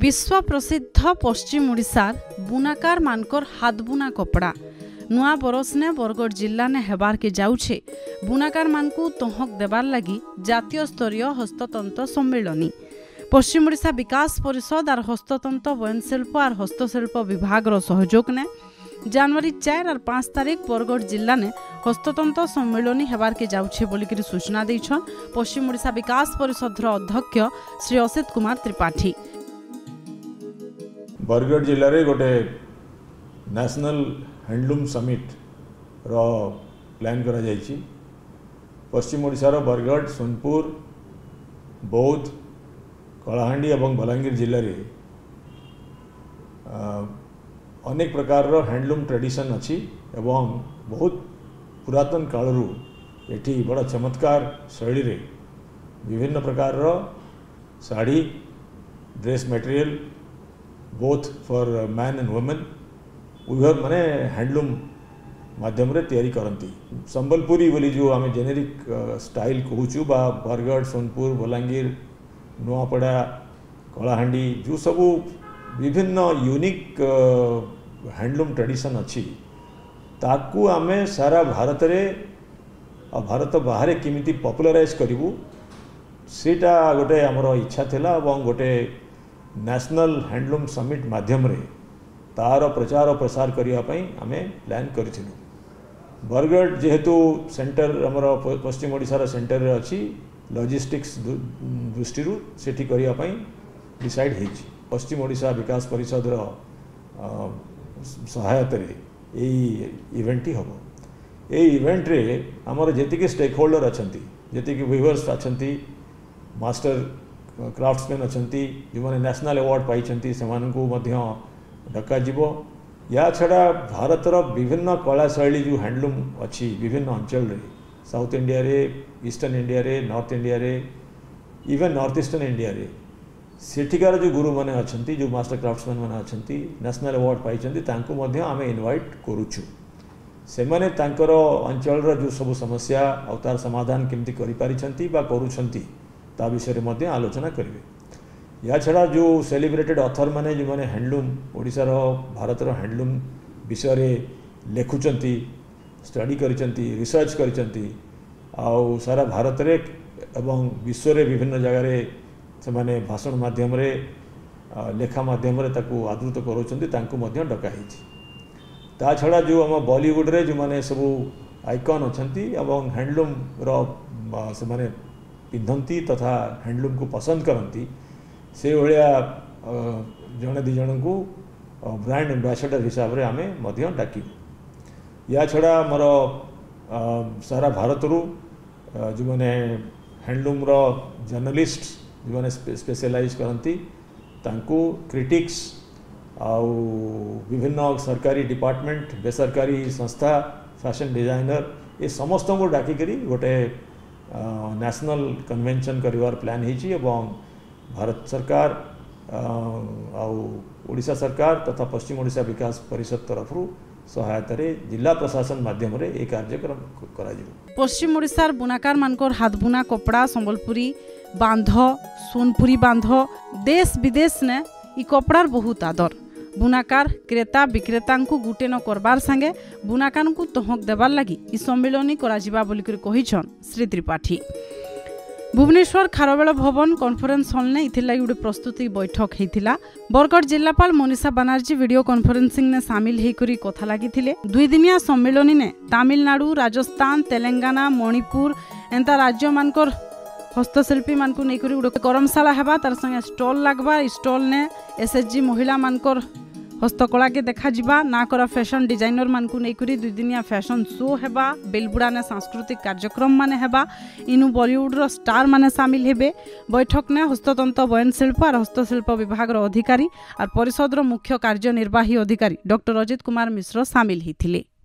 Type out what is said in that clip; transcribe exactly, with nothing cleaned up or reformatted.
विश्व प्रसिद्ध पश्चिम ओडिशार बुनाकार मानकर हाथ बुना कपड़ा नुआ बरस ने बरगढ़ जिला ने हेबार के जाउछे बुनाकार मानकु तहक देबार लगी जातीय स्तरीय हस्ततंत्र सम्मेलनी। पश्चिम ओडिशा विकास परिषद और हस्ततंत्र वयनशिल्प और हस्तशिल्प विभाग सहयोग ने जनवरी चार और पांच तारीख बरगढ़ जिला ने हस्ततंत्र सम्मेलनी हेबार के जाउछे बोलिक सूचना देछन पश्चिम ओडिशा विकास परिषद अध्यक्ष श्री असित कुमार त्रिपाठी। बरगढ़ जिले में गोटे नेशनल हैंडलूम समिट रो प्लान करा जायछि। पश्चिम ओडिशा रो बरगढ़, सोनपुर, बौद्ध, कलाहांडी एवं बलांगीर जिले में अनेक प्रकार रो हैंडलूम ट्रेडिशन अच्छी एवं बहुत पुरातन कालरू एठी बड़ा चमत्कार शैली रे विभिन्न प्रकार रो sari dress material both for man and women उभर माने हैंडलूम माध्यम रे तैयारी करती। संबलपुरी बोली जो आम जेनेरिक स्टाइल कहूँ बा बरगढ़, सोनपुर, बलांगीर, नुआपड़ा, कलाहांडी जो सबू विभिन्न यूनिक हैंडलूम ट्रेडिशन अच्छी ताकू आमे सारा भारत रे और भारत बाहर केमिति पॉपुलराइज करिवु सेटा गोटे आमर इच्छा थिला और गोटे नेशनल हैंडलूम समिट माध्यम रे तार प्रचार और प्रसार करिया पई आमे प्लान करिथिलु। बरगढ़ जेहेतु सेंटर आमर पश्चिम ओडिशा रो सेंटर रे अछि लॉजिस्टिक्स दृष्टि सेठी करिया पई डिसाइड हेछि। पश्चिम ओडिशा विकास परिषद रो सहायता रे एई इवेंट हम ए इवेंट रे आमर जेतिके स्टेक होल्डर अछंती जेतिके व्यूअर्स अछंती मास्टर क्राफ्ट्समैन अछंती जो माने नेशनल अवार्ड पाइछंती सेमानकु मध्य डका जीवो। या छड़ा भारत रो विभिन्न कला शैली जो हैंडलूम अच्छी विभिन्न अंचल रे साउथ इंडिया रे, ईस्टर्न इंडिया रे, नॉर्थ इंडिया रे, इवन नॉर्थ ईस्टर्न इंडिया रे सेठिकार जो गुरु माने अछंती जो मास्टर क्राफ्ट्समैन माने अछंती नेशनल अवार्ड पाइछंती तांको मध्य आमे इनवाइट करूछु। से माने तांकर अंचल रो जो सब समस्या और तार समाधान केमती करि पारिछंती बा करूछंती ता विषय में आलोचना करेंगे। या छड़ा जो सेलिब्रेटेड ऑथर माने जो माने हैंडलूम ओडिशा रो भारत रो हैंडलूम विषय लेखुचंती स्टडी करिचंती रिसर्च करिचंती आउ सारा भारत रे एवं विश्व रे विभिन्न जगह रे से माने भाषण माध्यम रे लेखा माध्यम रे ताकू आदृत करोचंती तांको मध्य डका हिची। ता छड़ा जो हम बॉलीवुड रे जो माने सबू आइकन अछंती एवं हैंडलूम रो से माने पिंधती तथा हैंडलूम को पसंद करती से भाया जड़े दी जन को ब्रांड एम्बेसडर हिसाब रे आमे मध्य डाकी। या छड़ा मोर सारा भारत रु जो मैंने हैंडलूम रो जर्नलिस्ट जो मैंने स्पेशलाइज करती तांको क्रिटिक्स आउ विभिन्न सरकारी डिपार्टमेंट बेसरकारी संस्था फैशन डिजाइनर ये समस्त को डाकी करी गोटे नेशनल कन्वेंशन करिवार प्लान हिची एवं भारत सरकार ओडिशा सरकार तथा पश्चिम ओडिशा विकास परिषद तरफ सहायता रे जिला प्रशासन माध्यम रे एक कार्यक्रम करा जिवो। पश्चिम ओडिशार बुनाकार मानकर हाथ बुना कपड़ा संबलपुरी बांध, सोनपुरी बांध देश विदेश ने इ कपड़ार बहुत आदर। बुनाकार क्रेता विक्रेता को गुटे न करबार संगे बुनाकार को तहक देबार लगी इ सम्मेलनी करा जिबा बोलिकर कहिछन श्री त्रिपाठी। भुवनेश्वर खारवेल भवन कॉन्फ्रेंस हॉल ने इथिर लगी गोटे प्रस्तुति बैठक होता। बरगढ़ जिलापाल मनीषा बनर्जी वीडियो कॉन्फ्रेंसिंग ने सामिल होकर कथा लगी। दुई दिनिया सम्मेलनी ने तमिलनाडु, राजस्थान, तेलंगाना, मणिपुर एंता राज्य मानकर हस्तशिल्पी मानकु नेकरी गोटे कर्मशाला हेबा तार संगे स्टॉल लागबा। स्टॉल ने एसएचजी महिला मानकर हस्तकला के देखा जिबा ना करा फैशन डिजाइनर मानकु नेकरी दुई दिनिया फैशन शो हेबा। बेलबुड़ा ने सांस्कृतिक कार्यक्रम माने हेबा। इनु बॉलीवुड रो स्टार माने शामिल हेबे। बैठक ने हस्ततंत्र वयनशिल्प और हस्तशिल्प विभाग रो अधिकारी और परिषद रो मुख्य कार्यनिर्वाही अधिकारी डॉक्टर अजित कुमार मिश्र शामिल हिथिले।